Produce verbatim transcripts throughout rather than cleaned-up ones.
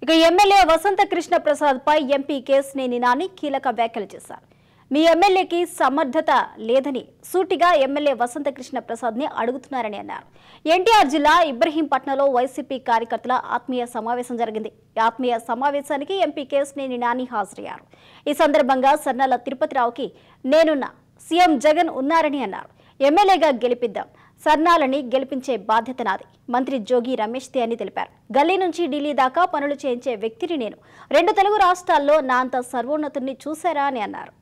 ఇక ఎమ్మెల్యే వసంత కృష్ణ ప్రసాద్ పై ఎంపీ కేశినేని నాని కీలక వ్యాఖ్యలు చేశారు. మీ ఎమ్మెల్యేకి సమర్థత లేదని సూటిగా ఎమ్మెల్యే వసంత కృష్ణ ప్రసాద్ ని అడుగుతున్నారని అన్నారు. ఎన్టీఆర్ జిల్లా ఇబ్రహీంపట్నంలో వైసీపీ కార్యకర్తల ఆత్మీయ సమావేశం జరిగింది. ఈ ఆత్మీయ సమావేశానికి ఎంపీ కేశినేని నాని హాజరయ్యారు. ఈ సందర్భంగా సర్నాల తిరుపతిరావుకి నేనున్నా, సీఎం జగన్ ఉన్నారని అన్నారు. ఎమ్మెల్యేగా గెలిపిద్దాం, సర్నాలని గెలిపించే బాధ్యత నాది, మంత్రి జోగి రమేష్ దే అని తెలిపారు. గల్లీ నుంచి ఢిల్లీ దాకా పనులు చేయించే వ్యక్తిని నేను. రెండు తెలుగు రాష్ట్రాల్లో నా అంత సర్వోన్నతుల్ని చూశారా అని అన్నారు.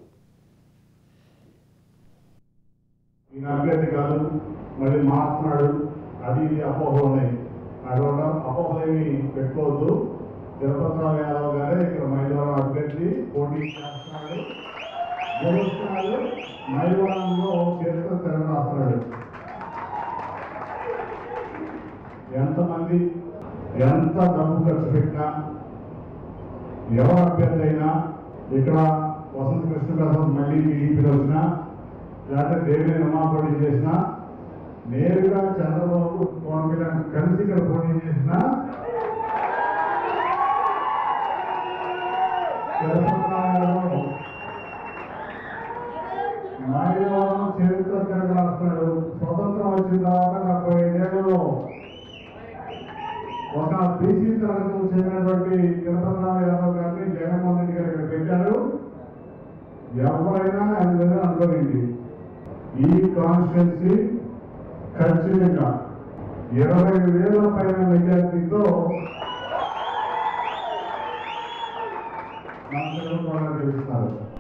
మళ్ళీ మాట్లాడు అది ఇది అపోహలు ఉన్నాయి. అటువంటి అపోహలేమి పెట్టుకోవద్దు. తిరుపతిరావు యాదవ్ గారే ఇక్కడ మైలవరం అభ్యర్థి పోటీ చేస్తున్నాడు. గెలుస్తున్నాడు. మైలవరంలో చరిత్ర తిరగరాస్తున్నాడు. ఎంతమంది ఎంత డబ్బు ఖర్చు పెట్టినా, ఎవరు అభ్యర్థి అయినా, ఇక్కడ వసంత కృష్ణ ప్రసాద్ మళ్ళీ టీడీపీలో వచ్చినా, లేకపోతే దేవినేని ఉమా పోటీ చేసినా, నేరుగా చంద్రబాబు పవన్ కళ్యాణ్ కలిసి ఇక్కడ పోటీ చేసినా, మైలవరం చరిత్ర తిరగరాస్తున్నాడు. స్వతంత్రం వచ్చిన తర్వాత డెబ్బై ఐదేళ్లలో ఒక బీసీ తరగతికి చెందినటువంటి తిరుపతిరావు యాదవ్ గారిని జగన్మోహన్ రెడ్డి గారు ఇక్కడ పెట్టారు. ఎవరైనా అందులో అనుకోండి, ఈ కాన్స్టిట్యున్సీ ఖచ్చితంగా ఇరవై వేల పైన మెజార్టీతో మన తెలుగులో గెలుస్తారు.